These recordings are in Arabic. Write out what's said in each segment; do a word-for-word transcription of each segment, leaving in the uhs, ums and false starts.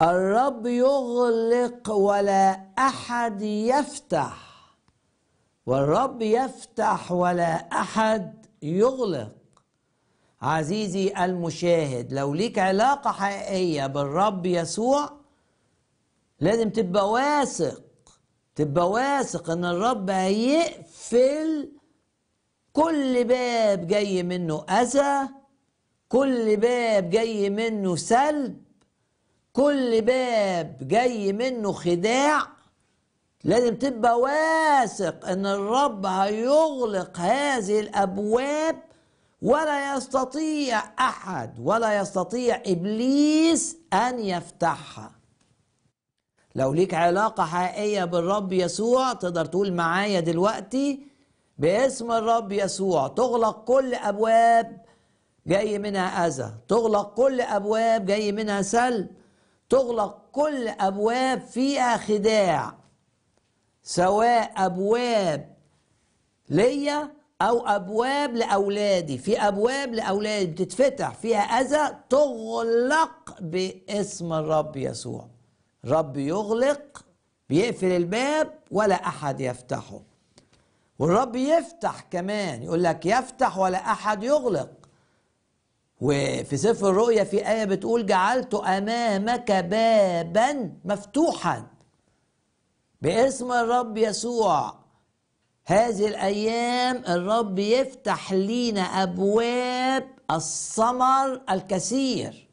الرب يغلق ولا أحد يفتح، والرب يفتح ولا أحد يغلق. عزيزي المشاهد، لو ليك علاقة حقيقية بالرب يسوع لازم تبقى واثق، تبقى واثق ان الرب هيقفل كل باب جاي منه أذى، كل باب جاي منه سلب، كل باب جاي منه خداع. لازم تبقى واثق ان الرب هيغلق هذه الابواب، ولا يستطيع احد ولا يستطيع ابليس ان يفتحها. لو ليك علاقة حقيقية بالرب يسوع تقدر تقول معايا دلوقتي باسم الرب يسوع: تغلق كل ابواب جاي منها اذى، تغلق كل ابواب جاي منها سلب، تغلق كل ابواب فيها خداع، سواء ابواب ليا او ابواب لاولادي. في ابواب لاولادي بتتفتح فيها اذى تغلق باسم الرب يسوع. رب يغلق، بيقفل الباب ولا احد يفتحه. والرب يفتح كمان، يقول لك يفتح ولا احد يغلق. وفي سفر الرؤيا في آية بتقول: جعلت أمامك بابا مفتوحا. باسم الرب يسوع هذه الأيام الرب يفتح لينا أبواب الثمر الكثير.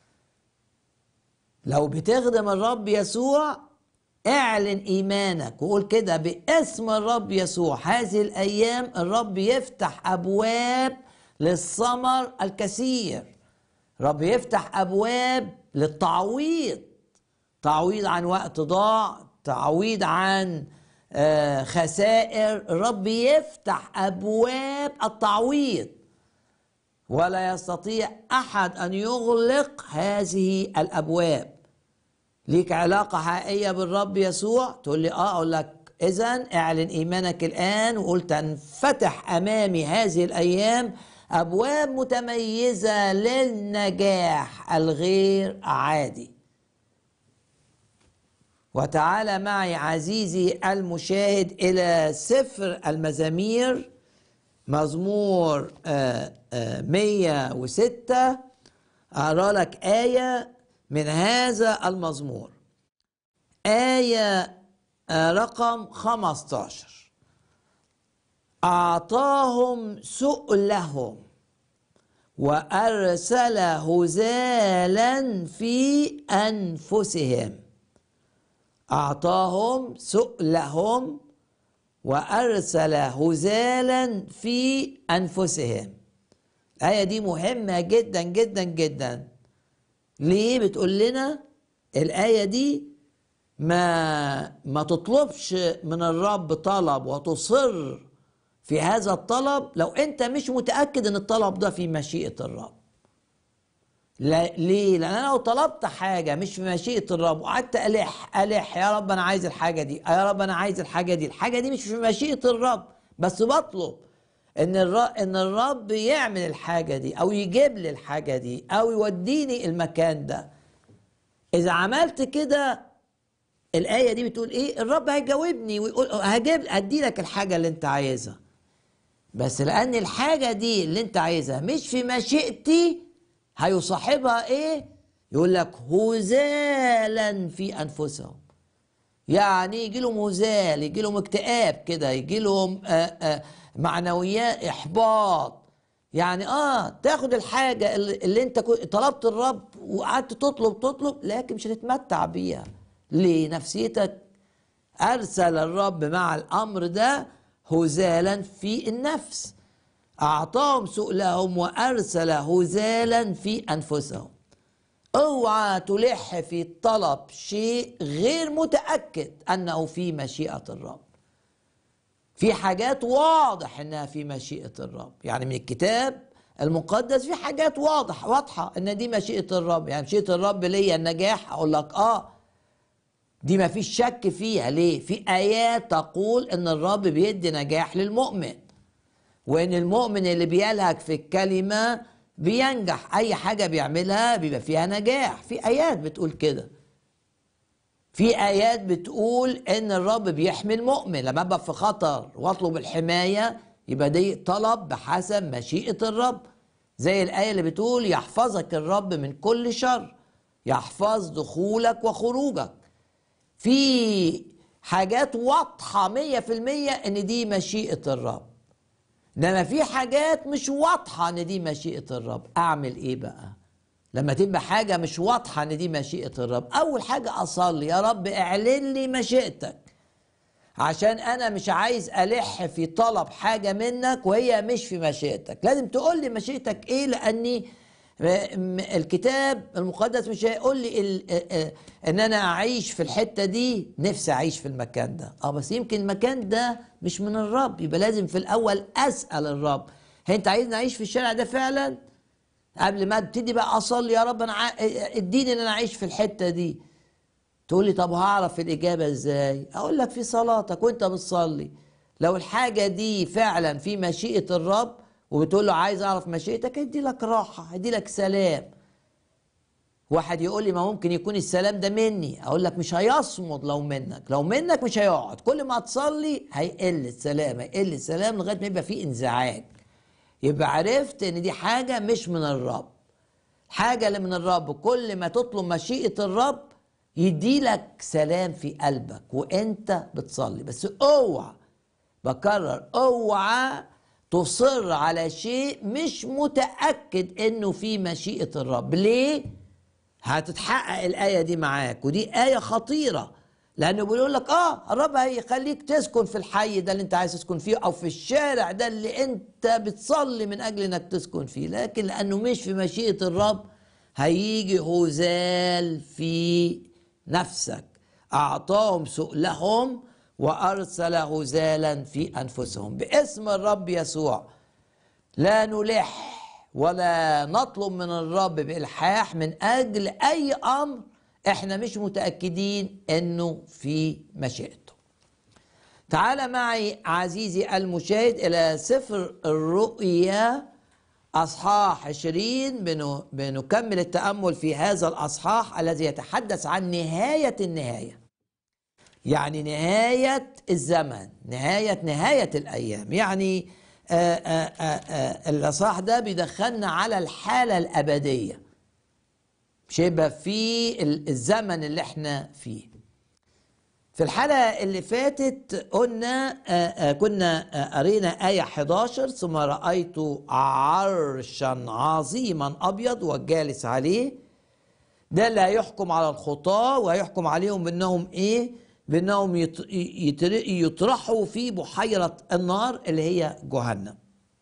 لو بتخدم الرب يسوع اعلن إيمانك وقول كده: باسم الرب يسوع هذه الأيام الرب يفتح أبواب للثمر الكثير. رب يفتح أبواب للتعويض، تعويض عن وقت ضاع، تعويض عن آه خسائر. الرب يفتح أبواب التعويض، ولا يستطيع أحد أن يغلق هذه الأبواب. ليك علاقة حقيقية بالرب يسوع؟ تقول لي آه. أقول لك إذن اعلن إيمانك الآن وقول: تنفتح أمامي هذه الأيام أبواب متميزة للنجاح الغير عادي. وتعالى معي عزيزي المشاهد إلى سفر المزامير، مزمور مية وستة. أقرأ لك آية من هذا المزمور، آية رقم خمسة عشر: أعطاهم سؤلهم وأرسل هزالا في أنفسهم. أعطاهم سؤلهم وأرسل هزالا في أنفسهم. الآية دي مهمة جدا جدا جدا. ليه بتقول لنا الآية دي؟ ما ما تطلبش من الرب طلب وتصر في هذا الطلب لو انت مش متأكد ان الطلب ده في مشيئة الرب. لا، ليه؟ لان انا لو طلبت حاجة مش في مشيئة الرب وقعدت ألح ألح يا رب انا عايز الحاجة دي، يا رب انا عايز الحاجة دي، الحاجة دي مش في مشيئة الرب، بس بطلب ان الرب ان الرب يعمل الحاجة دي او يجيب لي الحاجة دي او يوديني المكان ده. اذا عملت كده الآية دي بتقول ايه؟ الرب هيجاوبني ويقول هجيب ادي لك الحاجة اللي انت عايزها. بس لأن الحاجة دي اللي انت عايزها مش في مشيئتي هيصاحبها ايه؟ يقول لك هزالا في أنفسهم. يعني يجي لهم هزال، يجي لهم اكتئاب كده، يجي لهم معنويات، إحباط. يعني اه تاخد الحاجة اللي, اللي انت طلبت الرب وقعدت تطلب تطلب لكن مش هتتمتع بيها. ليه؟ نفسيتك أرسل الرب مع الأمر ده هزالا في النفس. أعطاهم سؤلهم وأرسل هزالا في أنفسهم. اوعى تلح في طلب شيء غير متأكد أنه في مشيئة الرب. في حاجات واضح أنها في مشيئة الرب، يعني من الكتاب المقدس في حاجات واضح واضحة أن دي مشيئة الرب. يعني مشيئة الرب ليا النجاح، أقول لك آه دي ما فيش شك فيها. ليه؟ في آيات تقول ان الرب بيدي نجاح للمؤمن، وان المؤمن اللي بيلهج في الكلمة بينجح، اي حاجة بيعملها بيبقى فيها نجاح. في آيات بتقول كده. في آيات بتقول إن الرب بيحمي المؤمن، لما أبقى في خطر وأطلب الحماية يبقى دي طلب بحسب مشيئة الرب. زي الآية اللي بتقول يحفظك الرب من كل شر، يحفظ دخولك وخروجك. في حاجات واضحة مية في المية إن دي مشيئة الرب، إنما في حاجات مش واضحة إن دي مشيئة الرب. أعمل إيه بقى لما تبقى حاجة مش واضحة إن دي مشيئة الرب؟ أول حاجة أصلي، يا رب اعلن لي مشيئتك، عشان أنا مش عايز ألح في طلب حاجة منك وهي مش في مشيئتك. لازم تقول لي مشيئتك إيه، لأني الكتاب المقدس مش هيقول لي ان انا اعيش في الحته دي، نفسي اعيش في المكان ده، اه بس يمكن المكان ده مش من الرب. يبقى لازم في الاول اسال الرب، هل انت عايزني اعيش في الشارع ده فعلا؟ قبل ما ابتدي بقى اصلي يا رب انا اديني ان انا اعيش في الحته دي. تقول لي طب هعرف الاجابه ازاي؟ اقول لك في صلاتك وانت بتصلي، لو الحاجه دي فعلا في مشيئه الرب وبتقول له عايز اعرف مشيئتك، هيدي لك راحه، هيدي لك سلام. واحد يقول لي ما ممكن يكون السلام ده مني، اقول لك مش هيصمد لو منك، لو منك مش هيقعد، كل ما تصلي هيقل السلام، هيقل السلام لغايه ما يبقى فيه انزعاج. يبقى عرفت ان دي حاجه مش من الرب. حاجه اللي من الرب كل ما تطلب مشيئه الرب يدي لك سلام في قلبك وانت بتصلي. بس اوعى، بكرر اوعى تصر على شيء مش متأكد انه في مشيئة الرب. ليه؟ هتتحقق الآية دي معاك، ودي آية خطيرة، لأنه بيقول لك اه الرب هيخليك تسكن في الحي ده اللي انت عايز تسكن فيه، او في الشارع ده اللي انت بتصلي من اجل انك تسكن فيه، لكن لأنه مش في مشيئة الرب هيجي هزال في نفسك. أعطاهم سؤلهم وأرسل هزالا في أنفسهم. باسم الرب يسوع لا نلح ولا نطلب من الرب بإلحاح من أجل أي أمر إحنا مش متأكدين إنه في مشيئته. تعال معي عزيزي المشاهد إلى سفر الرؤيا أصحاح عشرين. بنكمل التأمل في هذا الأصحاح الذي يتحدث عن نهاية النهاية، يعني نهاية الزمن، نهاية نهاية الأيام. يعني آآ آآ الأصحاح ده بيدخلنا على الحالة الأبدية، مش هيبقى في الزمن اللي احنا فيه. في الحلقة اللي فاتت قلنا آآ كنا قرينا آية حداشر: ثم رأيت عرشا عظيما أبيض والجالس عليه. ده اللي هيحكم على الخطاة وهيحكم عليهم بأنهم إيه؟ بأنهم يطرحوا في بحيرة النار اللي هي جهنم.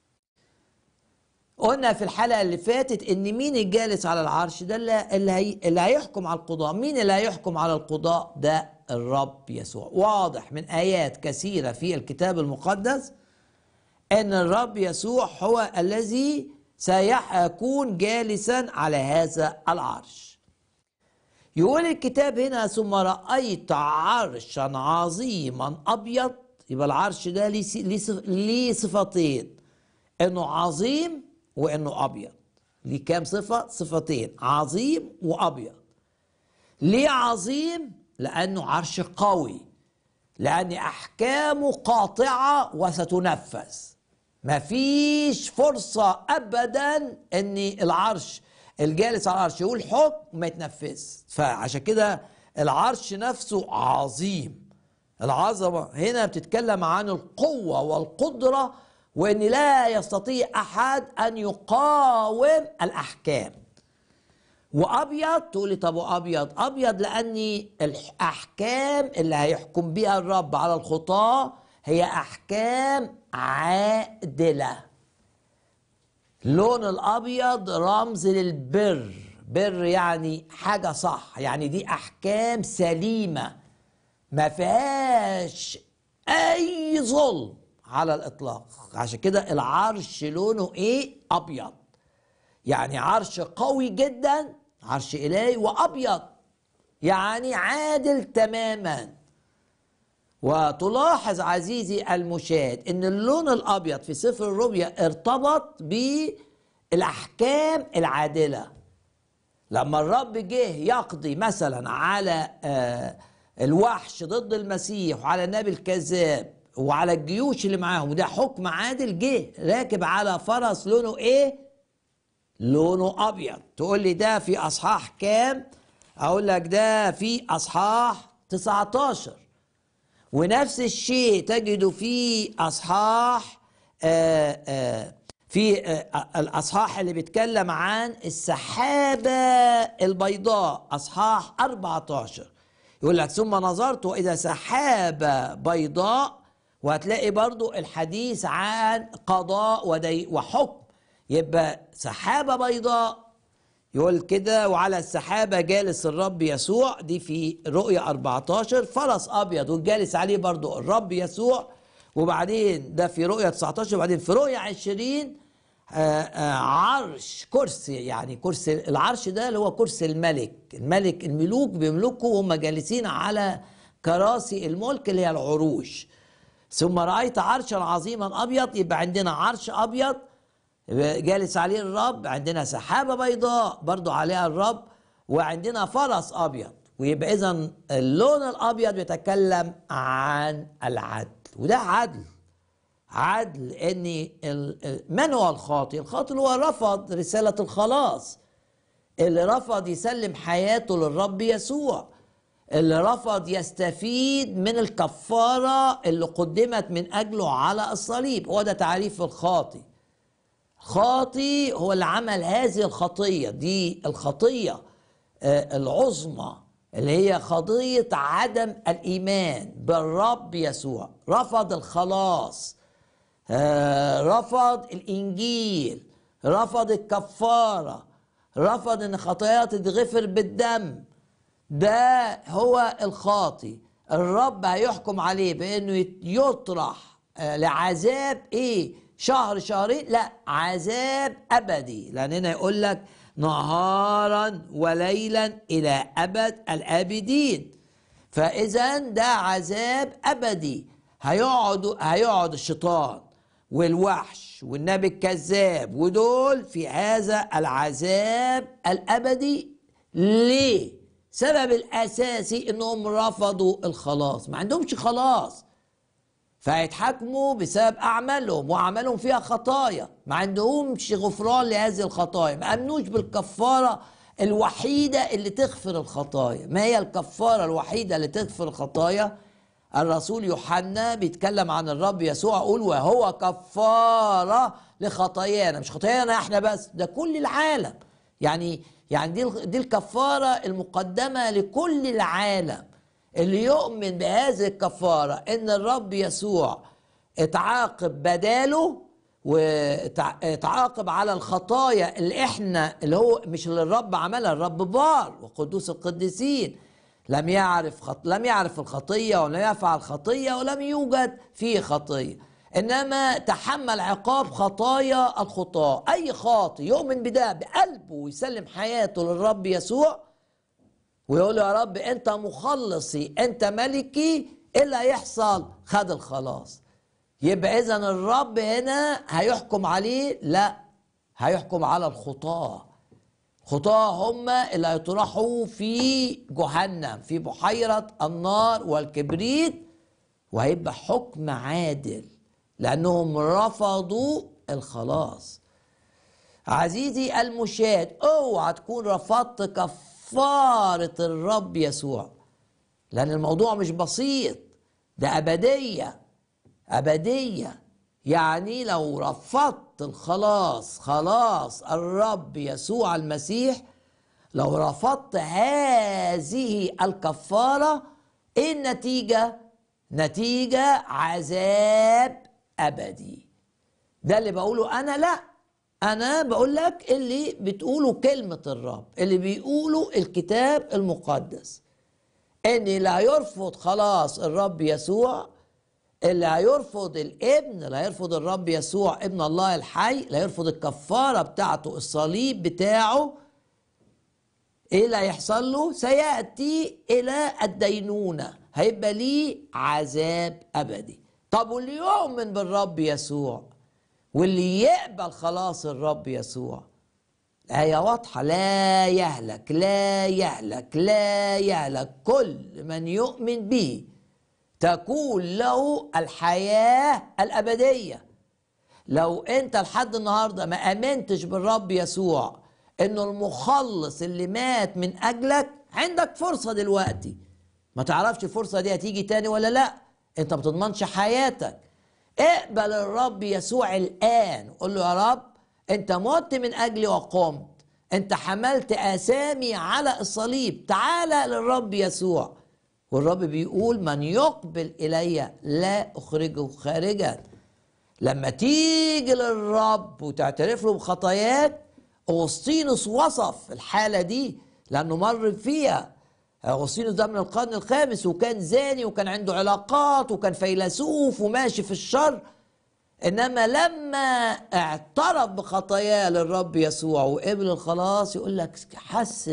قلنا في الحلقة اللي فاتت إن مين الجالس على العرش ده؟ اللي, هي اللي هيحكم على القضاء. مين اللي هيحكم على القضاء؟ ده الرب يسوع. واضح من آيات كثيرة في الكتاب المقدس أن الرب يسوع هو الذي سيكون جالسا على هذا العرش. يقول الكتاب هنا: ثم رأيت عرشا عظيما أبيض. يبقى العرش ده ليه صفتين، إنه عظيم وإنه أبيض. ليه كام صفة؟ صفتين: عظيم وأبيض. ليه عظيم؟ لأنه عرش قوي، لأن أحكامه قاطعة وستنفذ. مفيش فرصة أبدا أن العرش الجالس على العرش يقول حكم ما يتنفذ. فعشان كده العرش نفسه عظيم. العظمة هنا بتتكلم عن القوة والقدرة، وأن لا يستطيع أحد أن يقاوم الأحكام. وأبيض، تقولي طب وأبيض؟ أبيض لأن الأحكام اللي هيحكم بها الرب على الخطاة هي أحكام عادلة. اللون الأبيض رمز للبر، بر يعني حاجة صح، يعني دي أحكام سليمة ما فيهاش أي ظلم على الإطلاق. عشان كده العرش لونه إيه؟ أبيض. يعني عرش قوي جدا، عرش إلهي، وأبيض يعني عادل تماما. وتلاحظ عزيزي المشاهد ان اللون الابيض في سفر الرؤيا ارتبط بالاحكام العادله. لما الرب جه يقضي مثلا على آآ الوحش ضد المسيح وعلى النبي الكذاب وعلى الجيوش اللي معاهم، وده حكم عادل. جه راكب على فرس لونه ايه؟ لونه ابيض. تقول لي ده في اصحاح كام؟ اقول لك ده في اصحاح تسعتاشر. ونفس الشيء تجد في اصحاح آآ آآ في آآ الاصحاح اللي بيتكلم عن السحابه البيضاء، اصحاح اربعتاشر. يقول لك ثم نظرت واذا سحابه بيضاء، وهتلاقي برضو الحديث عن قضاء ودي وحكم. يبقى سحابه بيضاء يقول كده، وعلى السحابه جالس الرب يسوع، دي في رؤيا اربعتاشر. فرس ابيض والجالس عليه برضو الرب يسوع. وبعدين ده في رؤيا تسعتاشر. وبعدين في رؤيا عشرين آآ آآ عرش، كرسي، يعني كرسي العرش ده اللي هو كرسي الملك. الملك الملوك بيملكوا وهم جالسين على كراسي الملك اللي هي العروش. ثم رأيت عرشا عظيما أبيض. يبقى عندنا عرش أبيض جالس عليه الرب، عندنا سحابة بيضاء برضو عليها الرب، وعندنا فرس أبيض. ويبقى إذن اللون الأبيض بيتكلم عن العدل، وده عدل. عدل ان من هو الخاطئ؟ الخاطئ هو رفض رسالة الخلاص، اللي رفض يسلم حياته للرب يسوع، اللي رفض يستفيد من الكفارة اللي قدمت من أجله على الصليب. هو ده تعريف الخاطئ. خاطئ هو اللي عمل هذه الخطية، دي الخطية العظمى اللي هي قضية عدم الإيمان بالرب يسوع. رفض الخلاص، رفض الإنجيل، رفض الكفارة، رفض إن خطاياه تتغفر بالدم. ده هو الخاطئ. الرب هيحكم عليه بأنه يطرح لعذاب إيه؟ شهر شهرين؟ لا، عذاب أبدي. لأن هنا يقول لك نهارا وليلا إلى أبد الآبدين. فإذا ده عذاب أبدي. هيقعد هيقعد الشيطان والوحش والنبي الكذاب ودول في هذا العذاب الأبدي. ليه؟ سبب الأساسي إنهم رفضوا الخلاص، ما عندهمش خلاص، فهيتحاكموا بسبب أعمالهم، وأعمالهم فيها خطايا، ما عندهمش غفران لهذه الخطايا، ما أمنوش بالكفارة الوحيدة اللي تغفر الخطايا. ما هي الكفارة الوحيدة اللي تغفر الخطايا؟ الرسول يوحنا بيتكلم عن الرب يسوع، يقول وهو كفارة لخطايانا. مش خطايانا احنا بس، ده كل العالم. يعني يعني دي دي الكفارة المقدمة لكل العالم. اللي يؤمن بهذه الكفارة ان الرب يسوع اتعاقب بداله واتعاقب على الخطايا اللي احنا اللي هو مش اللي الرب عملها. الرب بار وقدوس القديسين، لم يعرف خط... لم يعرف الخطية ولم يفعل خطية ولم يوجد فيه خطية، إنما تحمل عقاب خطايا الخطاة. أي خاطئ يؤمن بده بقلبه ويسلم حياته للرب يسوع ويقول له يا رب أنت مخلصي، أنت ملكي، إيه اللي هيحصل؟ خد الخلاص. يبقى إذن الرب هنا هيحكم عليه؟ لا، هيحكم على الخطاة. خطاة هم اللي هيطرحوا في جهنم، في بحيرة النار والكبريت، وهيبقى حكم عادل لأنهم رفضوا الخلاص. عزيزي المشاهد، اوعى تكون رفضت كفارة الرب يسوع، لأن الموضوع مش بسيط، ده أبدية. أبدية يعني لو رفضت الخلاص، خلاص الرب يسوع المسيح، لو رفضت هذه الكفارة، ايه النتيجة؟ نتيجة عذاب أبدي. ده اللي بقوله أنا؟ لا، أنا بقول لك اللي بتقوله كلمة الرب، اللي بيقوله الكتاب المقدس، إن لا يرفض خلاص الرب يسوع، اللي هيرفض الابن، اللي هيرفض الرب يسوع ابن الله الحي، اللي هيرفض الكفارة بتاعته، الصليب بتاعه، ايه اللي هيحصل له؟ سيأتي إلى الدينونة، هيبقى ليه عذاب أبدي. طب واللي يؤمن بالرب يسوع واللي يقبل خلاص الرب يسوع، الآية واضحة، لا يهلك لا يهلك لا يهلك كل من يؤمن به تكون له الحياة الأبدية. لو أنت لحد النهاردة ما آمنتش بالرب يسوع إنه المخلص اللي مات من أجلك، عندك فرصة دلوقتي. ما تعرفش الفرصة دي هتيجي تاني ولا لأ، أنت ما بتضمنش حياتك. اقبل الرب يسوع الآن، قول له يا رب أنت مت من أجلي وقمت، أنت حملت آثامي على الصليب، تعالى للرب يسوع. والرب بيقول من يقبل إلي لا أخرجه خارجا. لما تيجي للرب وتعترف له بخطاياك، أغسطينوس وصف الحالة دي لأنه مر فيها. أغسطينوس ده من القرن الخامس، وكان زاني وكان عنده علاقات وكان فيلسوف وماشي في الشر، إنما لما اعترف بخطاياه للرب يسوع وقبل الخلاص، يقول لك حس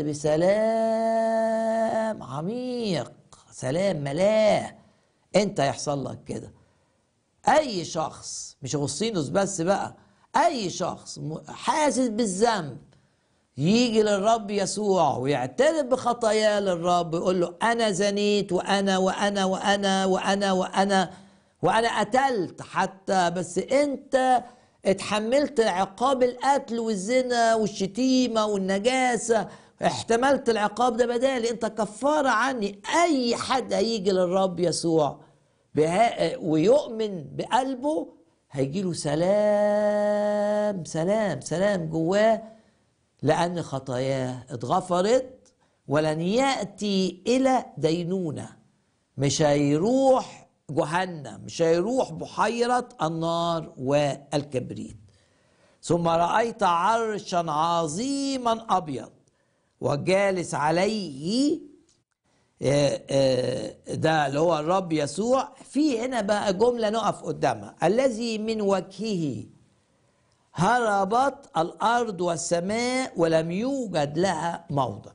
بسلام عميق، سلام ملاه. أنت يحصل لك كده. أي شخص، مش أغسطينوس بس بقى، أي شخص حاسس بالذنب يجي للرب يسوع ويعترف بخطاياه للرب، يقول له أنا زنيت وأنا وأنا وأنا وأنا وأنا وأنا قتلت حتى، بس أنت اتحملت عقاب القتل والزنا والشتيمة والنجاسة، احتملت العقاب ده بدالي، أنت كفارة عني. أي حد هيجي للرب يسوع ويؤمن بقلبه هيجيله سلام سلام سلام جواه، لأن خطاياه اتغفرت ولن يأتي إلى دينونة. مش هيروح جهنم، مش هيروح بحيرة النار والكبريت. ثم رأيت عرشا عظيما أبيض وجالس عليه، ده اللي هو الرب يسوع. في هنا بقى جملة نقف قدامها، الذي من وجهه هربت الأرض والسماء ولم يوجد لها موضع.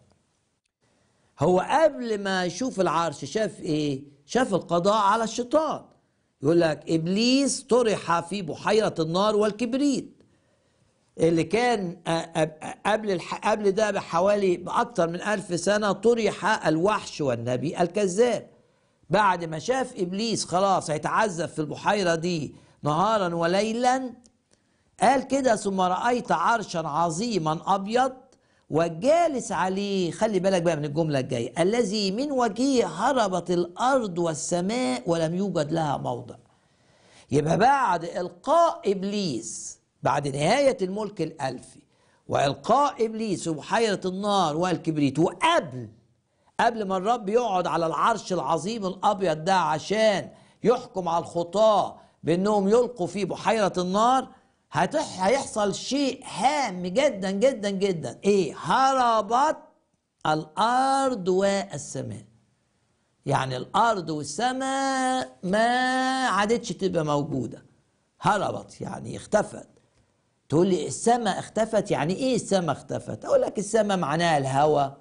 هو قبل ما يشوف العرش شاف ايه؟ شاف القضاء على الشيطان. يقول لك إبليس طرح في بحيرة النار والكبريت، اللي كان قبل قبل ده بحوالي بأكثر من ألف سنة طرح الوحش والنبي الكذاب. بعد ما شاف إبليس خلاص هيتعذب في البحيرة دي نهارا وليلا، قال كده ثم رأيت عرشا عظيما أبيض والجالس عليه. خلي بالك بقى من الجملة الجاية، الذي من وجهه هربت الأرض والسماء ولم يوجد لها موضع. يبقى بعد إلقاء إبليس، بعد نهاية الملك الألفي وإلقاء إبليس في بحيرة النار والكبريت، وقبل قبل ما الرب يقعد على العرش العظيم الأبيض ده عشان يحكم على الخطاة بأنهم يلقوا في بحيرة النار، هيحصل شيء هام جدا جدا جدا. ايه؟ هربت الارض والسماء. يعني الارض والسماء ما عادتش تبقى موجودة، هربت يعني اختفت. تقول لي السماء اختفت، يعني ايه السماء اختفت؟ اقول لك السماء معناها الهواء،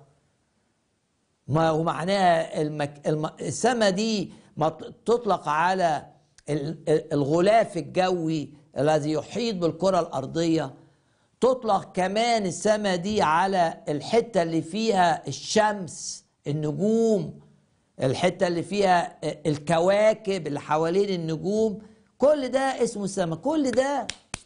ما ومعناها المك... الم... السماء دي ما تطلق على الغلاف الجوي الذي يحيط بالكرة الأرضية. تطلق كمان السماء دي على الحتة اللي فيها الشمس، النجوم، الحتة اللي فيها الكواكب اللي حوالين النجوم. كل ده اسمه السماء. كل ده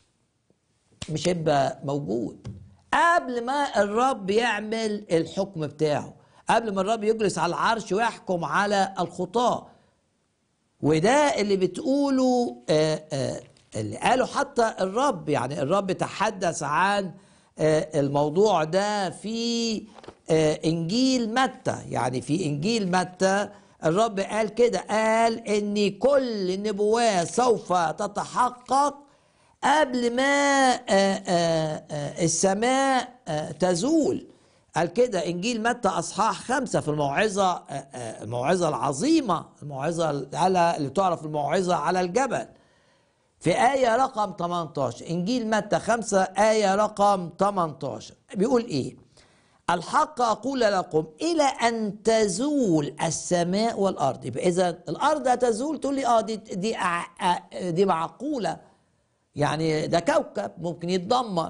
مش هيبقى موجود قبل ما الرب يعمل الحكم بتاعه، قبل ما الرب يجلس على العرش ويحكم على الخطاة. وده اللي بتقوله آآ آآ اللي قاله حتى الرب، يعني الرب تحدث عن الموضوع ده في إنجيل متى. يعني في إنجيل متى الرب قال كده، قال إن كل النبوات سوف تتحقق قبل ما السماء تزول. قال كده إنجيل متى أصحاح خمسة في الموعظة، الموعظة العظيمة، الموعظة اللي تعرف الموعظة على الجبل، في آية رقم ثمانية عشر. إنجيل متى خمسة آية رقم ثمانية عشر بيقول إيه؟ الحق أقول لكم إلى أن تزول السماء والأرض. يبقى إذا الأرض هتزول، تقول لي آه دي دي دي معقولة، يعني ده كوكب ممكن يتدمر.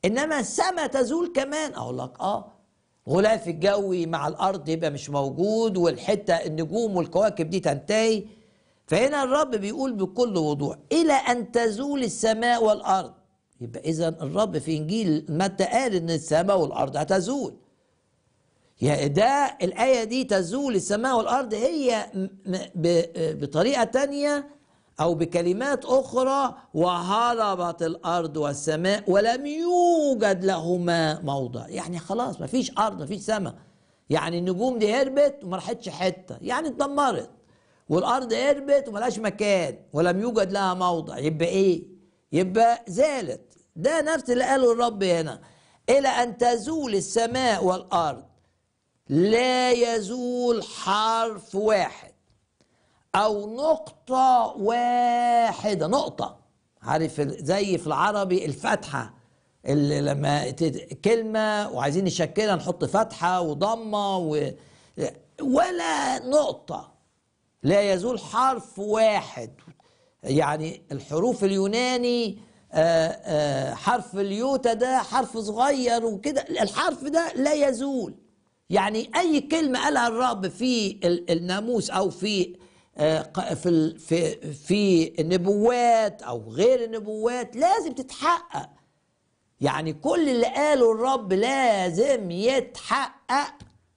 إنما السماء تزول كمان. أقول لك آه غلاف الجوي مع الأرض يبقى مش موجود، والحتة النجوم والكواكب دي تنتهي. فهنا الرب بيقول بكل وضوح إلى أن تزول السماء والأرض. يبقى إذن الرب في إنجيل متى قال إن السماء والأرض هتزول. يعني ده الآية دي تزول السماء والأرض هي بطريقة تانية أو بكلمات أخرى وهربت الأرض والسماء ولم يوجد لهما موضع. يعني خلاص مفيش أرض مفيش سماء. يعني النجوم دي هربت وما راحتش حتة، يعني اتدمرت. والأرض هربت وملهاش مكان ولم يوجد لها موضع. يبقى إيه؟ يبقى زالت. ده نفس اللي قاله الرب هنا، إلى أن تزول السماء والأرض لا يزول حرف واحد أو نقطة واحدة. نقطة، عارف زي في العربي الفتحة، اللي لما كلمة وعايزين نشكلها نحط فتحة وضمة و... ولا نقطة. لا يزول حرف واحد. يعني الحروف اليوناني آآ آآ حرف اليوتا ده حرف صغير وكده، الحرف ده لا يزول. يعني أي كلمة قالها الرب في الناموس أو في في في في النبوات أو غير النبوات لازم تتحقق. يعني كل اللي قاله الرب لازم يتحقق.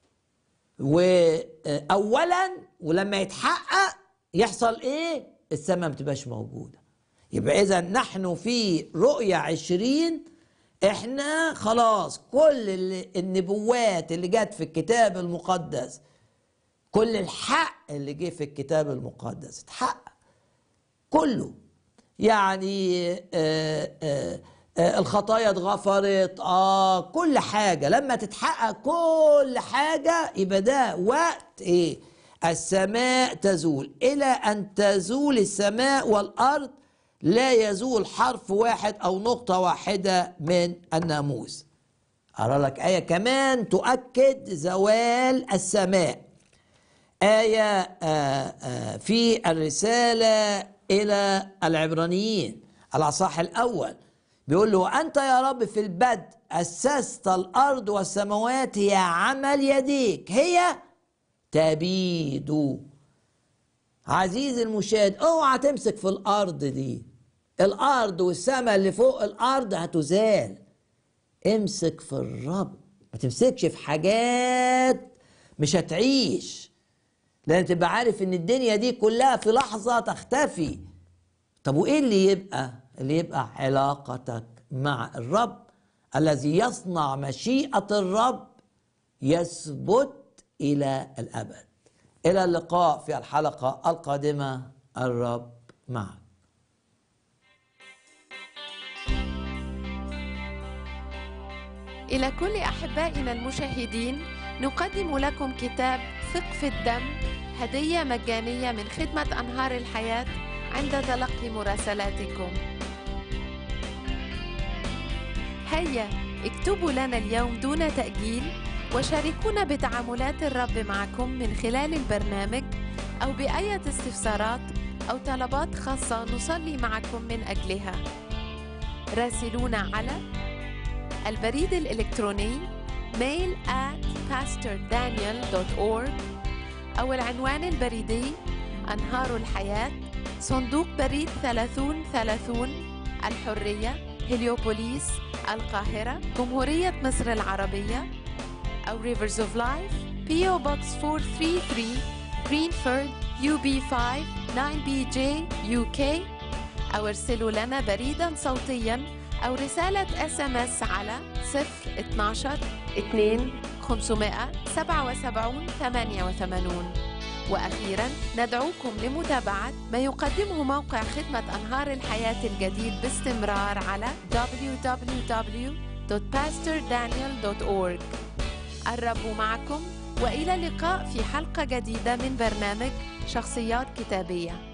وأولا ولما يتحقق يحصل إيه؟ السماء ما تبقاش موجودة. يبقى إذا نحن في رؤيا عشرين احنا خلاص كل النبوات اللي جت في الكتاب المقدس، كل الحق اللي جه في الكتاب المقدس اتحقق كله. يعني آآ آآ آآ الخطايا اتغفرت، اه كل حاجة لما تتحقق كل حاجة يبقى ده وقت ايه؟ السماء تزول. إلى أن تزول السماء والأرض لا يزول حرف واحد أو نقطة واحدة من الناموس. أرى لك آية كمان تؤكد زوال السماء. آية في الرسالة إلى العبرانيين الأصحاح الأول بيقول له أنت يا رب في البدء أسست الأرض والسماوات هي عمل يديك هي تبيد. عزيزي المشاهد اوعى تمسك في الأرض دي، الأرض والسماء اللي فوق الأرض هتزال. امسك في الرب، ما تمسكش في حاجات مش هتعيش، لأن تبقى عارف إن الدنيا دي كلها في لحظة تختفي. طب وإيه اللي يبقى؟ اللي يبقى علاقتك مع الرب الذي يصنع مشيئة الرب يثبت إلى الأبد. إلى اللقاء في الحلقة القادمة. الرب معك. إلى كل أحبائنا المشاهدين نقدم لكم كتاب ثق في الدم، هدية مجانية من خدمة أنهار الحياة عند تلقي مراسلاتكم. هيا اكتبوا لنا اليوم دون تأجيل وشاركونا بتعاملات الرب معكم من خلال البرنامج أو بأية استفسارات أو طلبات خاصة نصلي معكم من أجلها. راسلونا على البريد الإلكتروني mail at pastor daniel dot org أو العنوان البريدي أنهار الحياة، صندوق بريد ثلاثون ثلاثون، الحرية، هليوبوليس، القاهرة، جمهورية مصر العربية، أو Rivers of Life P O Box four three three Greenford U B five nine B J U K، أو ارسلوا لنا بريداً صوتياً أو رسالة اس ام اس على صفر اتناشر اتنين خمسمائة سبعة وسبعين ثمانية وثمانين. وأخيراً ندعوكم لمتابعة ما يقدمه موقع خدمة أنهار الحياة الجديد باستمرار على دبليو دبليو دبليو دوت باستور دانيال دوت أورج. الرب معكم، وإلى اللقاء في حلقة جديدة من برنامج شخصيات كتابية.